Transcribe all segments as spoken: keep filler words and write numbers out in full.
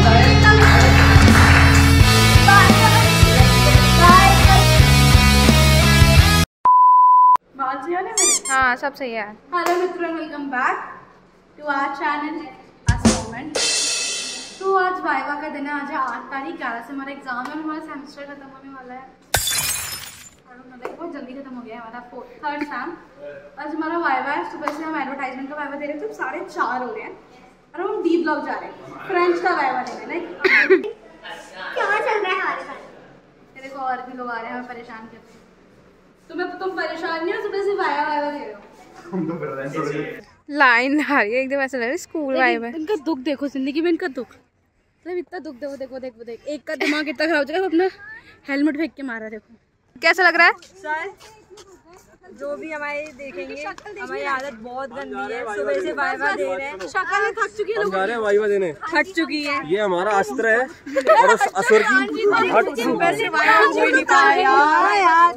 हाँ सब सही है। हेलो मित्रों, welcome back to our channel आज मोमेंट। तो आज वाइवा का दिन है, आज है आठ तारीख, ग्यारह से हमारा एग्जाम है, हमारा सेमेस्टर खत्म होने वाला है और बहुत जल्दी खत्म हो गया है हमारा थर्ड सेम। आज हमारा वाइवा है, सुबह से हम एडवर्टाइजमेंट का वाइवा दे रहे थे, तो साढ़े चार हो गए हैं और हम डी ब्लॉक जा रहे हैं, फ्रेंच का वाइवा देने। लाइक क्या चल रहा है हमारे साथ, मेरे को और भी लोग आ रहे हैं, हमें परेशान करते हैं। तुम्हें तुम परेशान नहीं हो, सुबह से वाइवा वाइवा दे रहे हो। हम तो कर रहे हैं लाइन आ रही है एकदम, ऐसा लग रहा है स्कूल वाइब है। इनका दुख देखो, जिंदगी में इनका दुख, मतलब इतना दुख देखो देखो देखो देख एक का दिमाग इतना खराब हो जाएगा, अपना हेलमेट फेंक के मारा। देखो कैसा लग रहा है सर, जो भी हमारे देखेंगे, हमारी आदत बहुत गंदी है, सुबह से वाइवा दे रहे हैं, शक्ल थक चुकी है, जा रहे हैं वाइवा देने, थक चुकी है। ये हमारा अस्त्र है और उस असुर की सुबह से वाइवा हो ही नहीं पाया यार।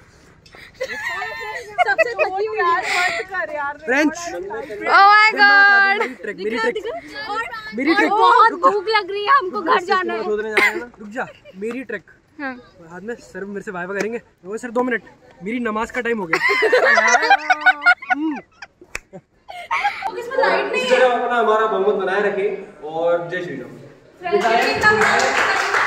सबसे थकी हूँ यार, मत कर यार। फ्रेंच ओह माय गॉड, मेरी ट्रिक मेरी ट्रिक बहुत भूख लग रही है, हमको घर जाना है। सोचने जा रहे हैं ना, रुक जा। मेरी ट्रिक हाँ। हाथ में सर, मेरे से वाइवा करेंगे वो सर, दो मिनट, मेरी नमाज का टाइम हो गया। अपना हमारा बहुमत बनाए रखे और जय श्री राम।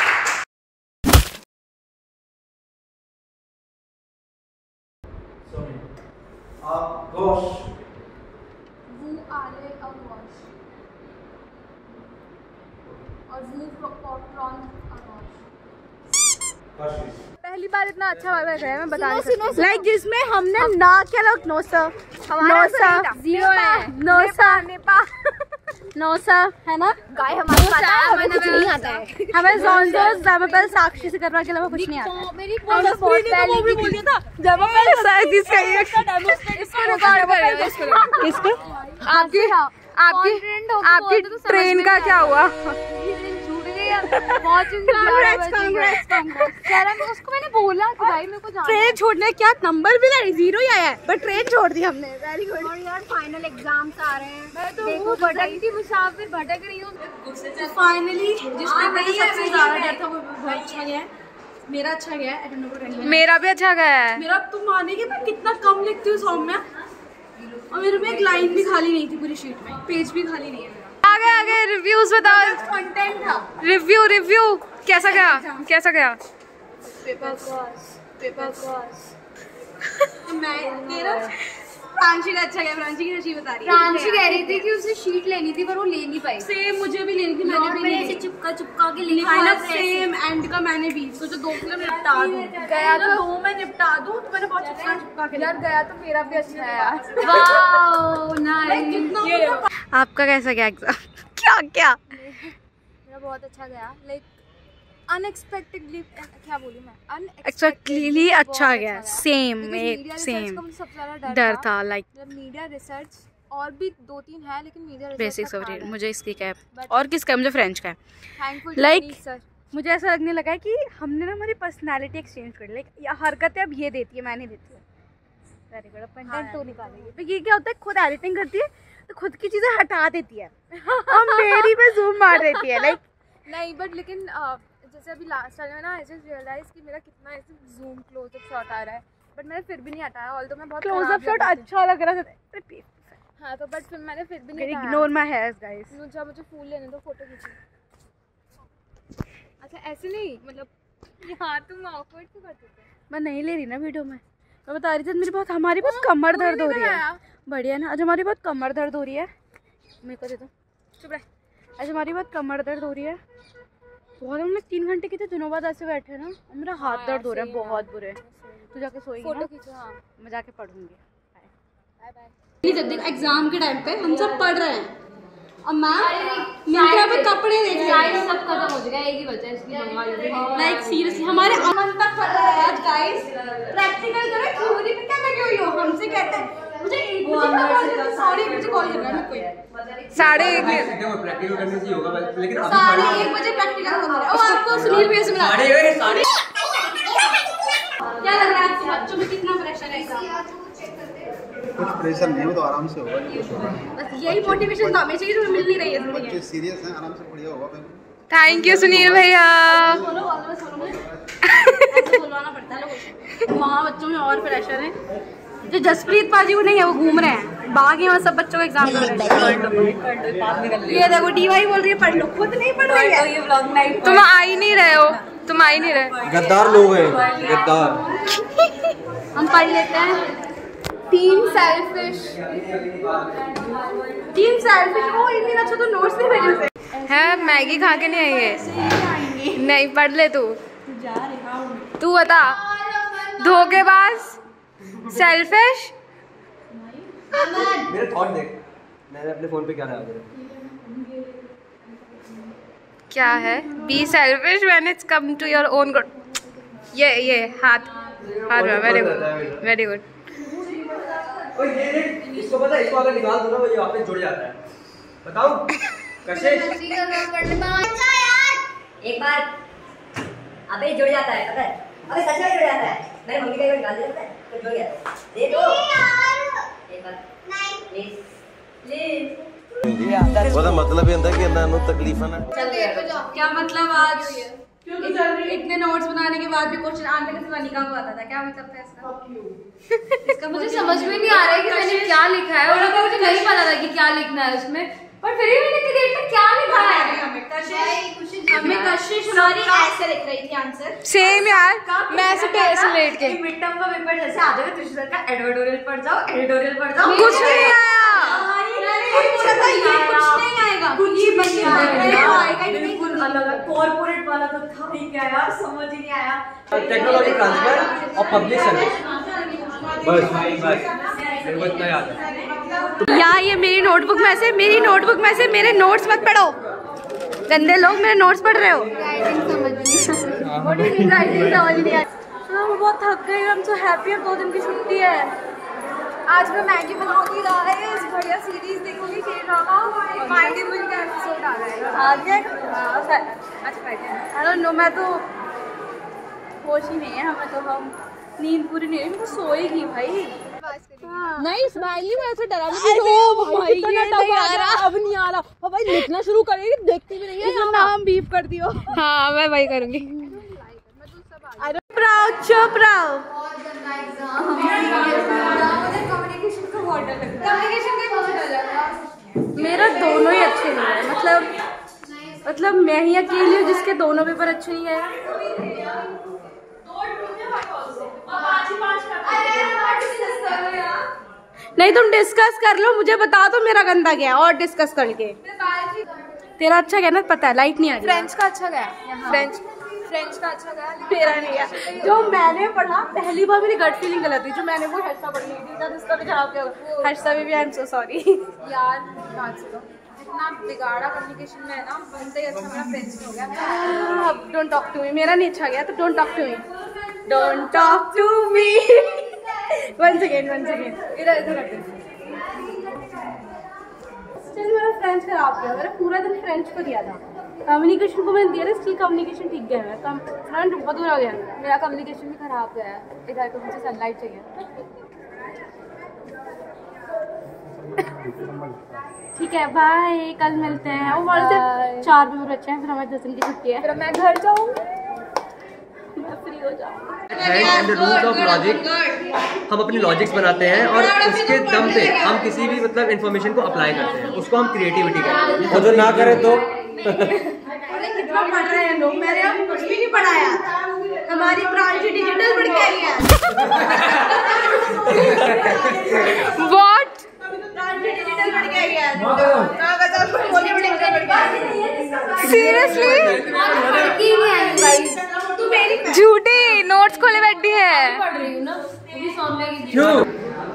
Gosh. वो आले और वॉश और वो प्रॉन और वॉश। पहली बार इतना अच्छा वाइवा गया, मैं बता नहीं सकती। लाइक जिसमें हमने ना क्या लोग no sir no sir zero है, नो सर नो सर है ना गाय, हमारे पता है हमें कुछ नहीं आता है, हमें ज़ोंज़ोस ज़ामापेल साक्षी से करवा के अलावा कुछ नहीं आता। मेरी बहुत पहले भी बोल दिया था ज़ामापेल साक्षी इसका इसको रिकॉर्ड कर, इसको इसको आपकी आपकी आपकी ट्रेन का क्या हुआ? उसको मैंने बोला कि भाई मेरे को जाना, ट्रेन छोड़ने क्या नंबर भी नहीं, जीरो ही आया है, बट ट्रेन छोड़ दी हमने। Very good. और यार फाइनल एग्जाम्स आ रहे हैं, मैं तो वो भटकती मुसाफिर भटक रही हूँ। फाइनली जिसमें मेरा सबसे ज्यादा डर था वो बहुत अच्छा गया है, मेरा अच्छा गया है। आई डोंट नो व्हाट, मेरा भी अच्छा गया है। मेरा तुम मानेंगे मैं कितना कम लिखती हूँ सौम्या, और मेरे में एक लाइन भी खाली नहीं थी पूरी शीट में, पेज भी खाली नहीं है। आगे आगे रिव्यूज बताओ। कंटेंट था। रिव्यू रिव्यू कैसा गया, कैसा गया? पेपर क्रॉस पेपर क्रॉस मैं तेरा प्रांशी का अच्छा गया। प्रांशी की अच्छी बता रही है, प्रांशी कह रही थी कि उसे शीट लेनी थी पर वो ले नहीं पाई। सेम मुझे भी लेनी थी, मैंने भी ऐसे चिपका चिपका के लिखा है ना, सेम एंड का मैंने भी सोचा दो फिल्म निपटा दूं, गया तो दो मैं निपटा दूं, तो मैंने बहुत चिपका चिपका के यार गया, तो मेरा भी अच्छा है यार। Wow nice. आपका कैसा गया एग्जाम? क्या क्या? मेरा बहुत अच्छा गया, लाइक अनएक्सपेक्टेडली, क्या बोलूं मैं, अनएक्सपेक्टेडली अच्छा गया। सेम एक सेम डर था, लाइक मीडिया रिसर्च और भी दो तीन है, लेकिन मीडिया बेसिक्स ऑफ रीड मुझे इसकी क्या है और किसका, मुझे फ्रेंच का है। थैंकफुल लाइक सर, मुझे ऐसा लगने लगा है कि हमने ना हमारी पर्सनालिटी एक्सचेंज कर, लाइक हरकतें अब ये देती है, मैं नहीं देती है। वेरी गुड, कंटेंट तो निकालेंगे। तो ये क्या होता है, खुद एडिटिंग करती है तो खुद की चीजें हटा देती है और मेरी पे जूम मार देती है। लाइक नहीं बट लेकिन जैसे अभी लास्ट टाइम में ना आई जस्ट रियलाइज कि मेरा कितना ऐसे जूम क्लोजअप शॉट आ रहा है, बट मैंने फिर भी नहीं हटाया, ऑल्दो मैं बहुत क्लोजअप शॉट अच्छा लग रहा था। हाँ तो बट फिर मैंने फिर भी नहीं हटाया। Ignore my hairs guys. मुझे मुझे फूल लेने दो, फोटो खींचो। अच्छा ऐसे नहीं, मतलब यार तुम ऑकवर्ड क्यों करते थे? मैं नहीं ले रही ना वीडियो में, मैं बता रही थी मेरी बहुत हमारी बहुत कमर दर्द हो रही है। बढ़िया ना, आज हमारी बहुत कमर दर्द हो रही है, मेरे को दे दो, चुप रह। आज हमारी बहुत कमर दर्द हो रही है बहुत, हम लोग तीन घंटे कितने दिनों बाद ऐसे बैठे ना, और मेरा हाथ दर्द हो रहा है बहुत बुरे। तू जाके सोएगी ना? फोटो खींचो। हाँ मैं जाके पढ़ूंगी। Bye bye. एग्जाम के टाइम पे हम सब पढ़ रहे हैं और मैम यहाँ पे कपड़े देख रहे हैं, सब खत्म हो जाएगा, एक ही बचा है इसकी मंगवा लो। लाइक सीरियसली हमारे अमन तक पढ़ रहा है आज गाइस, प्रैक्टिकल करो, थ्योरी पे क्या लगे हुई हो, हमसे कहते हैं मुझे एक बजे का कॉल कर, सॉरी मुझे कॉल कर रहा है कोई साढ़े एक प्रैक्टिकल करने से होगा, लेकिन साढ़े एक बजे प्रैक्टिकल हो रहा है। और आपको सुनील भैया से मिला साढ़े साढ़े क्या लग रहा है आपके बच्चों में कितना प्रेशर है? कुछ प्रेशर नहीं हो तो आराम से होगा, बस यही मोटिवेशन तो हमें चाहिए जो मिल नहीं रही है। बच्चे सीरियस हैं, आराम से पढ़िए होगा। थैंक यू सुनील भैया। वहाँ बच्चों में और प्रेशर है। जो जसप्रीत पाजी को नहीं है वो घूम रहे हैं, बाकी वहाँ सब बच्चों का एग्जाम कर रहे हैं। ये देखो डीवाई बोल रही है पढ़ लो, खुद नहीं पढ़ रही है। ये व्लॉग नहीं, तुम आ ही नहीं रहे हो, तुम आ ही नहीं रहे। गद्दार लोग हैं, गद्दार। हम पढ़ लेते हैं। Team selfish, team selfish. ओ इतनी अच्छा तो नोट्स नहीं भेजे उसे। है मैगी खा के नहीं आएंगे? नहीं, पढ़ ले तू। तू बता, धोखेबाज, सेल्फिश। मेरे थॉट देख, मैंने अपने फोन पे क्या डाला है? क्या है? Be selfish when it's come to your own good. ये ये हाथ हाथ में। Very good, very good. इसको पता है, इसको अगर निकाल दो ना वो ये वापस जुड़ जाता है। बताओ कशिश। एक बार अबे जुड़ जाता है, पता है? अबे सच में जुड़ जाता है। मेरे मम्मी का निकाल दिया, पता है? तो जुड़ गया। दे दो एक बार। नहीं प्लीज प्लीज। ਉਹਦਾ मतलब ਇਹ ਹੁੰਦਾ ਕਿ ਇਹਨਾਂ ਨੂੰ ਤਕਲੀਫਾਂ ਨਾ। क्या मतलब आज इतने नोट्स बनाने के बाद भी क्वेश्चन आंसर किस वनिका को आता था? क्या मतलब था इसका? इसका मुझे समझ में नहीं आ रहा है कि मैंने क्या लिखा है, और मुझे नहीं पता था कि क्या लिखना है उसमें, पर फिर भी मैंने इतनी देर तक क्या लिखा है? हमें कशिश हमें कशिश सॉरी ऐसे लिख रही थी आंसर। सेम यार, मैं ऐसे ऐसे लेट के मिड टर्म का पेपर जैसे आ जाएगा तो सर का एडिटोरियल पढ़ जाओ, एडिटोरियल पढ़ जाओ। कुछ नहीं आया। कुछ नहीं आएगा, कुछ ही बच्चे आएगा। बिल्कुल अलग कॉर्पोरेट वाला तो था ही क्या यार, समझ ही नहीं आया। टेक्नोलॉजी ट्रांसफर और पब्लिक सर्विस, बस बस मेरे को इतना याद है। यार ये मेरी नोटबुक में से मेरी नोटबुक में से मेरे नोट्स मत पढ़ो, गंदे लोग मेरे नोट्स पढ़ रहे हो। राइटिंग समझ नहीं आई। हम बहुत थक गए, हम सो हैप्पी। अब दो दिन की छुट्टी है। आज मैं मैगी बनाऊंगी, गाइस बढ़िया सीरीज देखूंगी, के ड्रामा माइंडी बुल का एपिसोड आ रहा है। आ गया आज फ्राइडे। आई डोंट नो, मैं तो होश ही नहीं है हमें, तो हम नींद पूरी नहीं हुई, तो सोएगी भाई। नहीं स्माइली में ऐसे डरा नहीं। ओ भाई ये नहीं आ रहा, अब नहीं आ रहा। भाई लिखना शुरू करेगी, देखती भी नहीं है। इसका नाम बीप कर दियो। हाँ मैं वही करूंगी। प्राउड चुप रहो। मेरा दोनों ही अच्छे नहीं है, मतलब मतलब मैं ही अकेली हूँ जिसके दोनों पेपर अच्छे नहीं है। नहीं तुम डिस्कस कर लो, मुझे बता दो मेरा गंदा गया और डिस्कस करके। तेरा अच्छा गया ना, पता है लाइट नहीं आ रही। फ्रेंच का अच्छा गया, फ्रेंच फ्रेंच का अच्छा गया, मेरा नहीं है। जो मैंने पढ़ा पहली बार मेरी गट फीलिंग गलत थी, जो मैंने वो हर्षा पढ़ ली थी, उसका भी खराब किया। हर्षा भी, भी आई एम सो सॉरी यार। इतना बिगाड़ा कम्युनिकेशन में है ना, बनते ही अच्छा मेरा फ्रेंच में हो गया। अब डोंट टॉक टू मी। मेरा नहीं अच्छा गया तो don't talk to me, don't talk to me. One second one second इधर इधर रख दे। चल मेरा फ्रेंच खराब गया, मेरा पूरा दिन फ्रेंच को दिया था। कम्युनिकेशन को मैंने दिया था, स्टिल कम्युनिकेशन ठीक गया है। कम फ्रंट बहुत दूर हो गया। मेरा कम्युनिकेशन भी खराब गया है। इधर तो मुझे सनलाइट चाहिए। ठीक है बाय, कल मिलते हैं। वो वाले से चार पेपर अच्छे हैं, फिर हमारे दस दिन की छुट्टी है। फिर मैं घर जाऊँ, मैं फ्री हो जाऊँ। And the rules of logic, हम अपनी लॉजिक्स बनाते हैं और उसके दम पे हम किसी भी मतलब इन्फॉर्मेशन को अप्लाई करते हैं, उसको हम क्रिएटिविटी कहते हैं। और जो ना करे तो कितना पढ़ रहे हैं लोग, मैंने अब कुछ भी नहीं पढ़ाया। हमारी ब्रांच डिजिटल पढ़ के आई है। व्हाट? ब्रांच डिजिटल पढ़ के आई है। ना बता कुछ बोली बड़ी पढ़ के आई। सीरियसली? की नहीं आई भाई, तू मेरी झूठी नोट्स खोले बैठी है। पढ़ रही हूँ ना, वो भी सौम्या की। क्यों?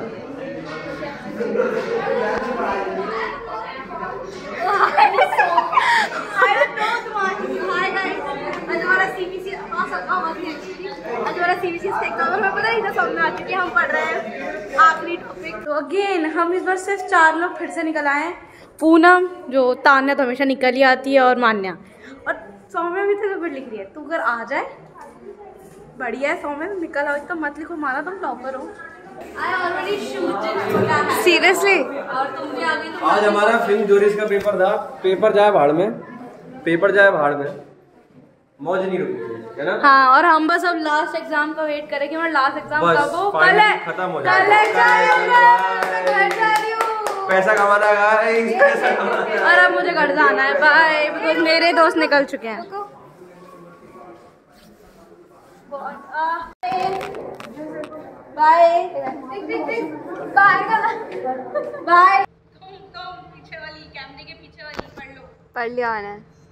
हम पढ़ रहे हैं आखिरी टॉपिक। तो अगेन हम इस बार सिर्फ चार लोग फिर से निकल आए हैं। पूनम, जो तान्या तो हमेशा निकल ही आती है, और मान्या, और सौम्या भी तो पेपर लिख रही है। तू अगर आ जाए बढ़िया है। सौम्या निकल आओ, इतना मत लिखो, माना तुम टॉपर हो। सीरियसली? और तुम भी आगे तो आज हमारा फिल्म जोरीज का पेपर था। पेपर जाए भाड़ में, पेपर जाए बाहर में, मौज नहीं रुकती है ना। हाँ, और हम बस अब लास्ट एग्जाम का वेट करें कि हमारा लास्ट एग्जाम कब हो। कल finally है, खत्म हो कल है, पैसा कमाना गाइस, पैसा कमाना। और अब मुझे घर जाना है, बाय, बिकॉज मेरे दोस्त निकल चुके हैं। Bye bye bye. पीछे वाली कैमरे के पीछे वाली पढ़ लो। पढ़ लिया मैंने।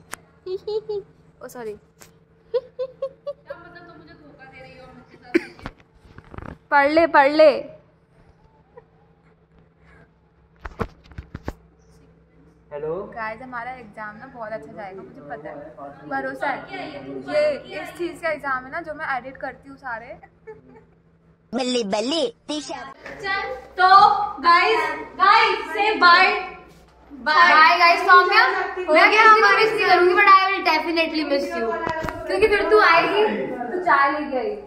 Oh sorry. क्या मतलब तुम मुझे धोखा दे रही हो मुझके साथ? पढ़ ले पढ़ ले। हेलो गाइस, हमारा एग्जाम ना बहुत अच्छा जाएगा, मुझे पता है, भरोसा है। ये इस चीज का एग्जाम है ना जो मैं एडिट करती हूँ सारे। बल्ली बल्ली तो गाइस गाइस से बाय बाय गाइस। सौम्या, मैं किसी को मिस नहीं करूंगी, but I will definitely miss you, क्योंकि फिर तू आएगी तो चाय लेके आई।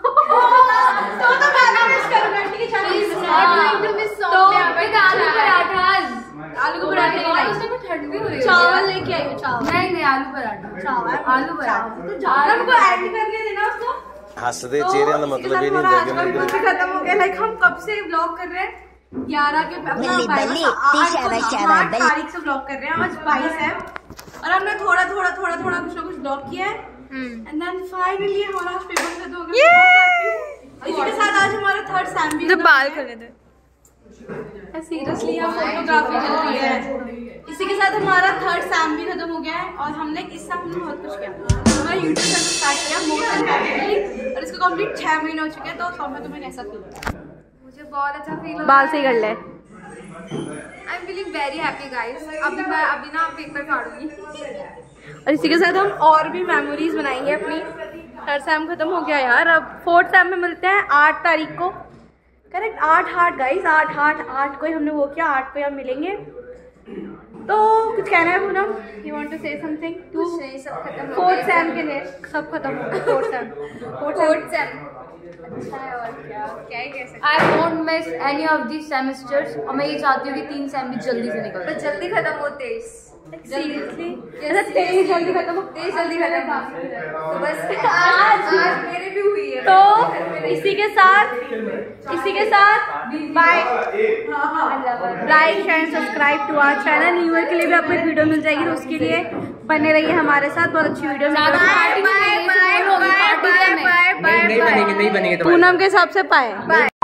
तो तो मैं भी मिस करूंगा, ठीक है? तो आलू पराठास, आलू के पराठे और उसमें मैं ठंड भी हो रही है। चावल लेके आई हूँ, चावल। नहीं नहीं, आलू पराठा। चावल, आलू पराठा तो ज्यादा हमको ऐड करके देना उसको। हंसदे चेहरे का मतलब ही नहीं आज देखे का मेरे व्लॉग को। खत्म हो गया। लाइक हम कब से व्लॉग कर रहे हैं? ग्यारह के अपना बल्ली, बल्ली, आठ तीस शाबाश, आठ बल्ली। तारीख से व्लॉग कर रहे हैं। आज बाईस है और हमने थोड़ा थोड़ा थोड़ा थोड़ा कुछ ना कुछ व्लॉग किया है। एंड देन फाइनली हमारा आज पेपर खत्म हो गया। इसी के साथ आज हमारा थर्ड सैम भी बाल खुले थे। सीरियसली यहाँ फोटोग्राफी चल रही है। इसी के साथ हमारा थर्ड सैम भी खत्म हो गया है और हमने इस साल हमने बहुत कुछ किया। हमारा यूट्यूब चैनल स्टार्ट किया मोर देन और इसको कंप्लीट छह महीने हो चुके हैं। तो सौम्या, तुम्हें कैसा फील होता है? मुझे बहुत अच्छा फील हो बाल सही कर ले। I am feeling very happy guys. अभी मैं अभी ना पेपर फाड़ूंगी। और इसी के साथ हम और भी मेमोरीज बनाएंगे अपनी। थर्ड सैम खत्म हो गया यार, अब फोर्थ सैम में मिलते हैं आठ तारीख को। करेक्ट, आठ आठ गाइस, आठ आठ आठ को ही हमने वो किया, आठ को ही हम मिलेंगे। तो कुछ कहना है Poonam? You want to say something? टू नहीं, सब खत्म हो फोर्थ गया। सैम के लिए सब खत्म हो गया। फोर्थ सैम फोर्थ सेम अच्छा है, और क्या क्या ही कह सकते। I don't miss any of this semesters, और मैं ये चाहती हूँ कि तीन सेम भी जल्दी से निकल जाए। जल्दी खत्म हो, तेईस सीरियसली ऐसा तेईस जल्दी खत्म हो, तेईस जल्दी खत्म हो। तो बस आज आज मेरे भी हुई है। तो इसी के साथ इसी के साथ bye. Like share subscribe to our channel. New year के लिए भी आपको एक वीडियो मिल जाएगी, तो उसके लिए बने रहिए हमारे साथ। बहुत अच्छी video bye bye bye bye bye bye नहीं बनेंगे, नहीं बनेंगे तो पूनम के हिसाब से पाए।